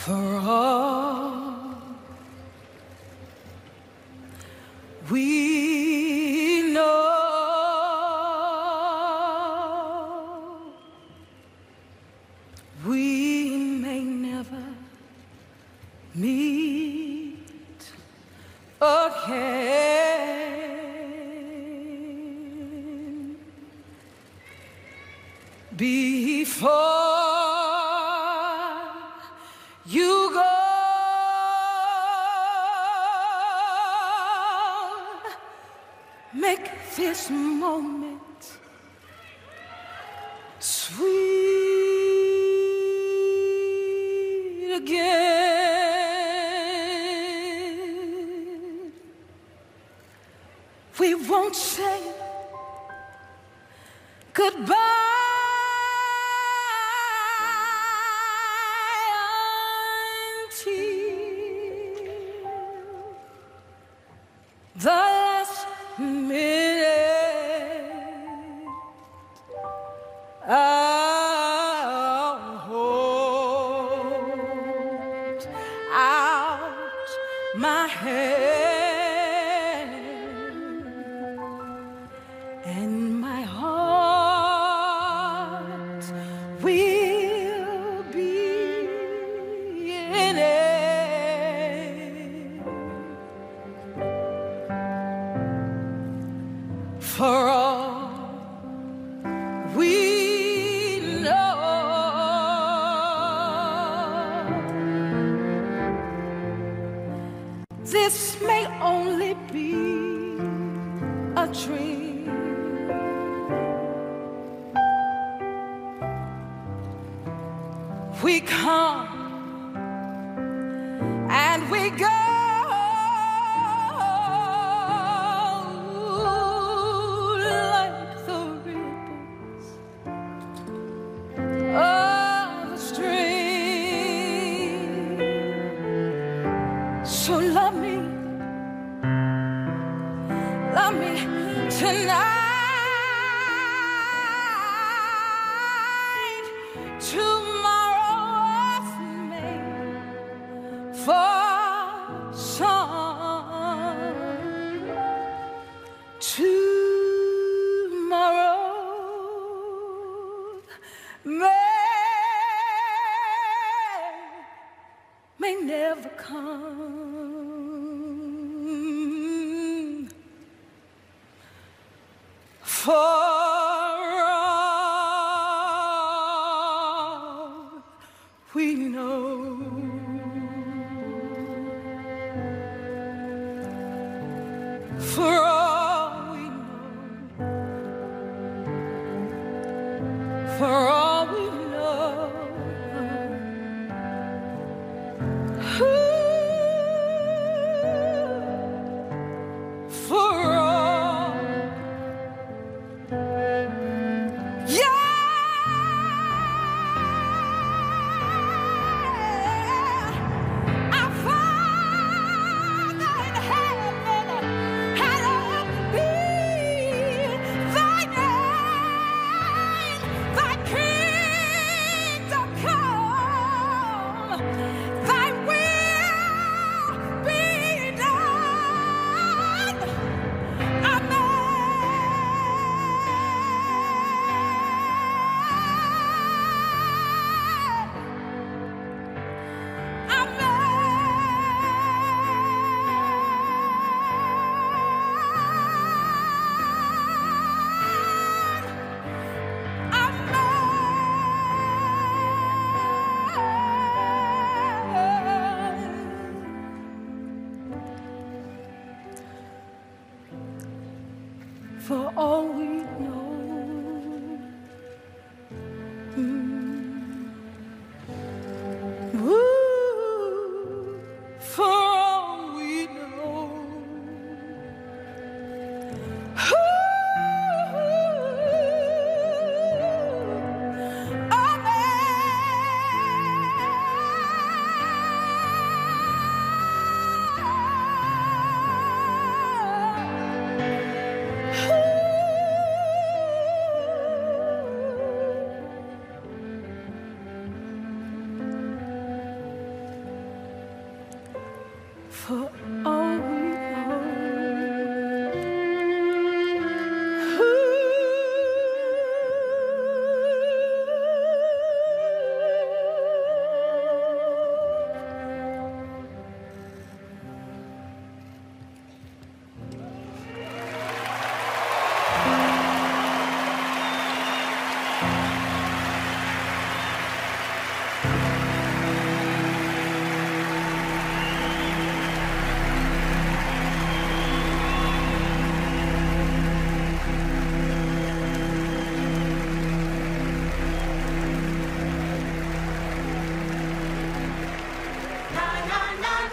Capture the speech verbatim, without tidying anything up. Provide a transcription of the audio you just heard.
For all we know, we may never meet again. Before you go, make this moment sweet again. We won't say goodbye the last minute. I'll hold out my hand, and my heart will be in it. For all we know, this may only be a dream. We come and we go. So love me, love me tonight. Tomorrow's made for some. Tomorrow may, may never come. For all we know, for all we know, for all we know, for all, yeah. Our Father in heaven, hallowed be thy name, thy kingdom. for all